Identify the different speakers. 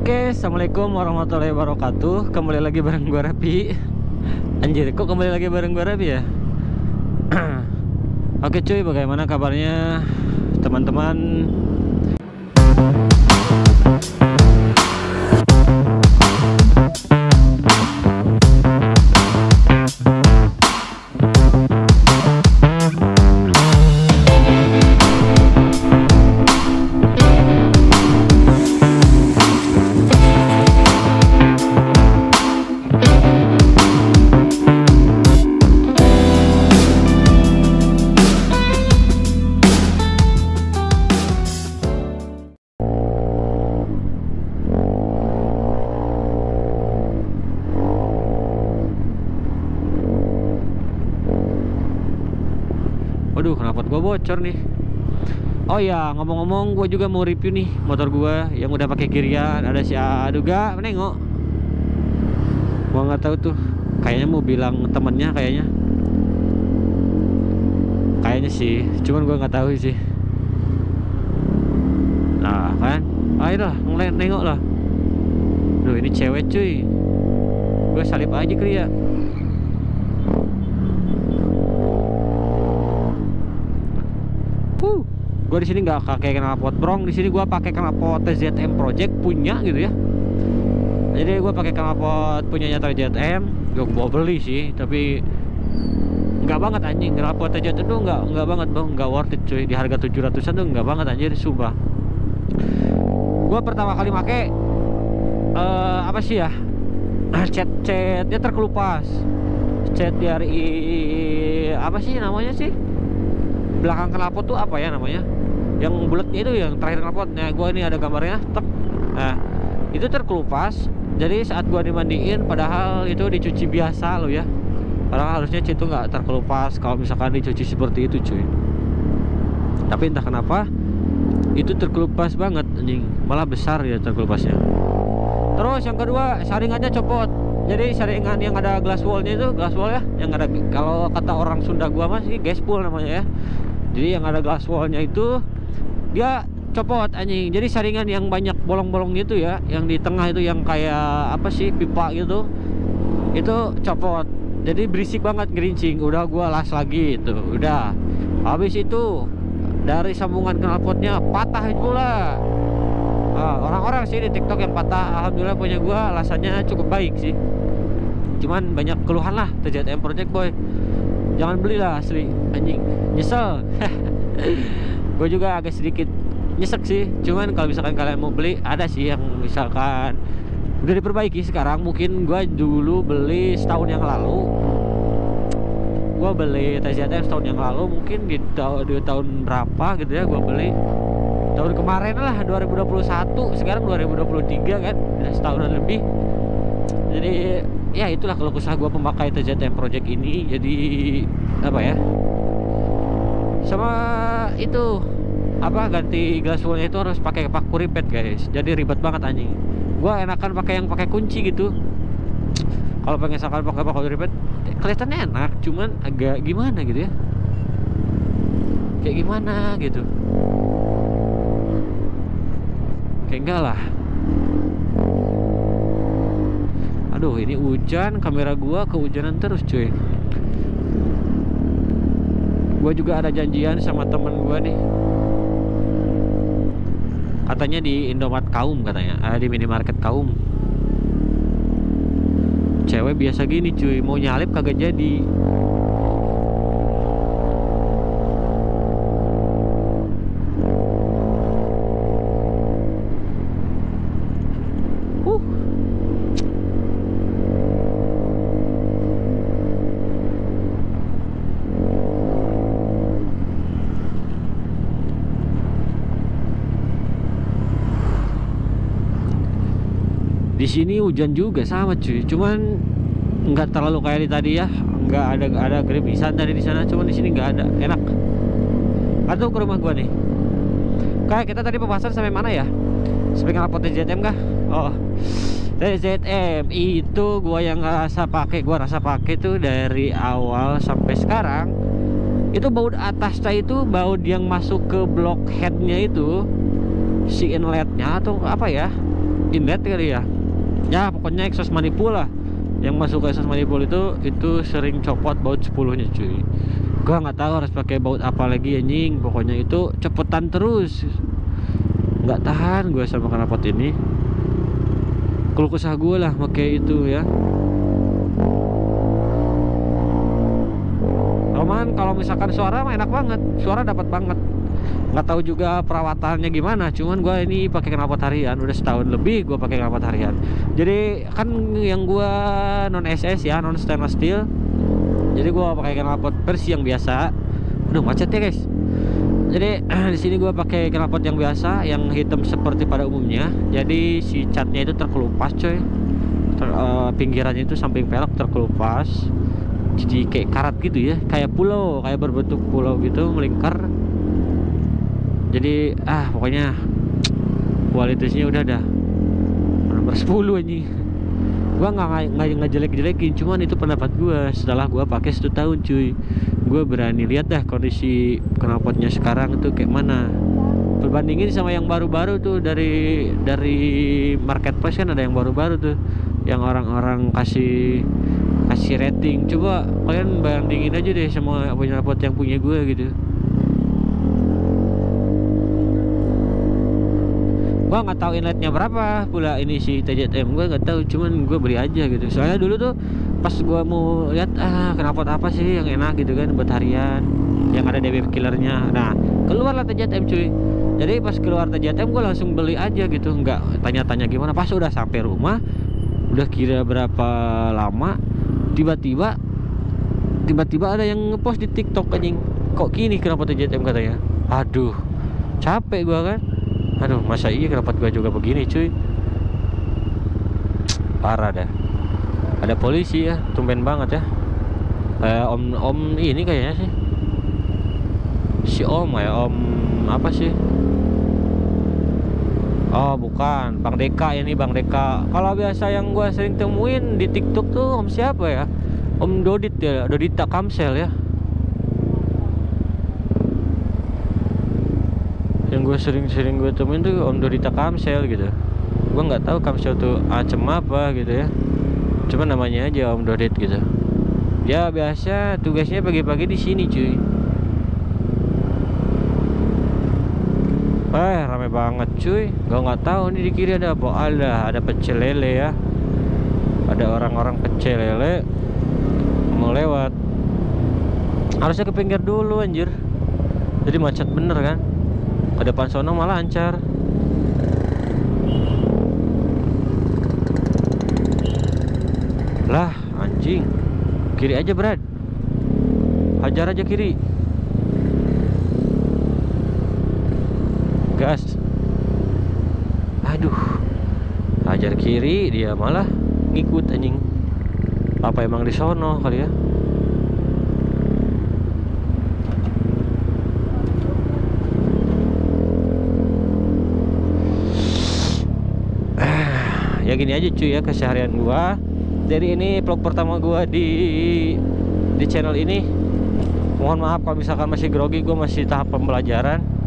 Speaker 1: Oke, assalamualaikum warahmatullahi wabarakatuh. Kembali lagi bareng gua Rapi. Anjir, kok kembali lagi bareng gua Rapi ya? Oke cuy, bagaimana kabarnya teman-teman? Waduh, knalpot gua bocor nih. Oh ya, ngomong-ngomong, gua juga mau review nih motor gua yang udah pakai Kirian. Ada si Aduga menengok. Gua nggak tahu tuh. Kayaknya mau bilang temennya kayaknya. Kayaknya sih, cuman gua nggak tahu sih. Nah, kan? Ayolah, nengok lah. Duh, ini cewek cuy. Gua salip aja kali ya. Gue di sini nggak pakai knalpot brong, di sini gue pakai knalpot TZM Project punya gitu ya. Jadi gue pakai knalpot punyanya TZM, gue beli sih, tapi nggak banget anjing. Knalpot TZM tuh nggak banget bang, nggak worth it cuy. Di harga 700-an tuh nggak banget anjir, sumpah. Gue pertama kali pakai apa sih ya? Cat-catnya terkelupas. Cat dari apa sih namanya sih? Belakang knalpot tuh apa ya namanya? Yang bulatnya itu yang terakhir knalpot. Nah, gua ini ada gambarnya, tek. Nah, itu terkelupas. Jadi saat gua dimandiin, padahal itu dicuci biasa loh ya. Padahal harusnya itu nggak terkelupas kalau misalkan dicuci seperti itu cuy. Tapi entah kenapa itu terkelupas banget anjing. Malah besar ya terkelupasnya. Terus yang kedua, saringannya copot. Jadi saringan yang ada glass wallnya itu, glass wall ya, yang ada, kalau kata orang Sunda gua masih gaspol namanya ya. Jadi yang ada glass wallnya itu dia copot anjing. Jadi saringan yang banyak bolong-bolongnya itu ya, yang di tengah itu yang kayak apa sih, pipa gitu, itu copot. Jadi berisik banget, gerincing. Udah gua las lagi itu. Udah. Habis itu dari sambungan knalpotnya patah pula. Orang-orang sih di TikTok yang patah, alhamdulillah punya gua alasannya cukup baik sih. Cuman banyak keluhan lah TZM Project boy. Jangan belilah asli anjing. Nyesel. Gue juga agak sedikit nyesek sih. Cuman kalau misalkan kalian mau beli, ada sih yang misalkan udah diperbaiki sekarang. Mungkin gue dulu beli setahun yang lalu. Gue beli TZM setahun yang lalu, mungkin di tahun berapa gitu ya. Gue beli tahun kemarin lah, 2021. Sekarang 2023 kan, udah setahunan lebih. Jadi ya itulah kalau kesah gue pemakai TZM Project ini. Jadi apa ya, sama itu apa, ganti glass wallnya itu harus pakai paku ripet guys. Jadi ribet banget anjing. Gue enakan pakai yang pakai kunci gitu. Kalau pengen misalkan pakai paku ripet kelihatannya enak, cuman agak gimana gitu ya, kayak gimana gitu, kayak enggak lah. Aduh, ini hujan, kamera gua kehujanan terus cuy. Gua juga ada janjian sama temen gua nih. Katanya di Indomaret Kaum katanya, di minimarket Kaum. Cewek biasa gini cuy, mau nyalip kagak jadi. Di sini hujan juga sama cuy, cuman nggak terlalu kayak di tadi ya, nggak ada gerimisan tadi di sana, cuman di sini nggak ada, enak. Atau ke rumah gua nih. Kayak kita tadi pembahasan sampai mana ya? Sampai knalpot TZM kah? Oh, TZM itu gua yang rasa pakai tuh dari awal sampai sekarang. Itu baut atasnya itu baut yang masuk ke block headnya itu, si inletnya atau apa ya, inlet kali ya. Ya pokoknya exhaust manifold lah. Yang masuk ke exhaust manifold itu sering copot baut 10-nya cuy. Gua nggak tahu harus pakai baut apa lagi anjing. Pokoknya itu cepetan terus. Nggak tahan gue sama knalpot ini. Keluh kesah gue lah pakai itu ya. Cuman kalau misalkan suara mah enak banget, suara dapat banget. Nggak tahu juga perawatannya gimana, cuman gue ini pakai knalpot harian udah setahun lebih gue pakai knalpot harian. Jadi kan yang gue non SS ya, non stainless steel. Jadi gue pakai knalpot versi yang biasa. Udah macet ya guys. Jadi di sini gue pakai knalpot yang biasa, yang hitam seperti pada umumnya. Jadi si catnya itu terkelupas coy. Pinggirannya itu samping pelek terkelupas. Jadi kayak karat gitu ya, kayak pulau, kayak berbentuk pulau gitu melingkar. Jadi pokoknya kualitasnya udah dah nomor 10 anjing. Gua nggak jelek-jelekin, cuman itu pendapat gua setelah gua pakai 1 tahun cuy. Gua berani lihat dah kondisi knalpotnya sekarang tuh kayak mana. Perbandingin sama yang baru-baru tuh dari marketplace kan ada yang baru-baru tuh yang orang-orang kasih rating. Coba kalian bandingin aja deh sama knalpot yang punya gue gitu. Gua nggak tahu inletnya berapa pula ini si TZM, gue nggak tahu, cuman gue beli aja gitu. Soalnya dulu tuh pas gue mau lihat knalpot apa sih yang enak gitu kan buat harian, yang ada DB killernya. Nah keluarlah TZM cuy. Jadi pas keluar TZM gue langsung beli aja gitu, nggak tanya-tanya gimana. Pas udah sampai rumah, udah kira berapa lama, tiba-tiba ada yang ngepost di TikTok anjing, kok gini knalpot TZM katanya. Aduh capek gue kan. Aduh masa iya knalpot gua juga begini cuy. Parah dah. Ada polisi ya, tumben banget ya. Om ini kayaknya sih. Si om ya, om apa sih? Oh bukan, Bang Deka ini, Bang Deka. Kalau biasa yang gua sering temuin di TikTok tuh om siapa ya? Om Dodit ya, Dodita Kamsel ya. Yang gue sering gue temuin tuh Om Dodita Kamsel gitu. Gue nggak tahu Kamsel tuh acem apa gitu ya, cuma namanya aja Om Dodit gitu. Ya biasa tugasnya pagi-pagi di sini cuy. Rame banget cuy. Gue nggak tahu nih di kiri ada apa. Ada pecel lele ya. Ada orang-orang pecel lele mau lewat. Harusnya ke pinggir dulu anjir. Jadi macet bener kan. Ke depan sono malah lancar. Lah anjing, kiri aja Brad, hajar aja kiri, gas. Aduh, hajar kiri dia malah ngikut anjing. Apa emang di sono kali ya? Ya gini aja cuy ya keseharian gua. Jadi ini vlog pertama gua di channel ini. Mohon maaf kalau misalkan masih grogi, gua masih tahap pembelajaran.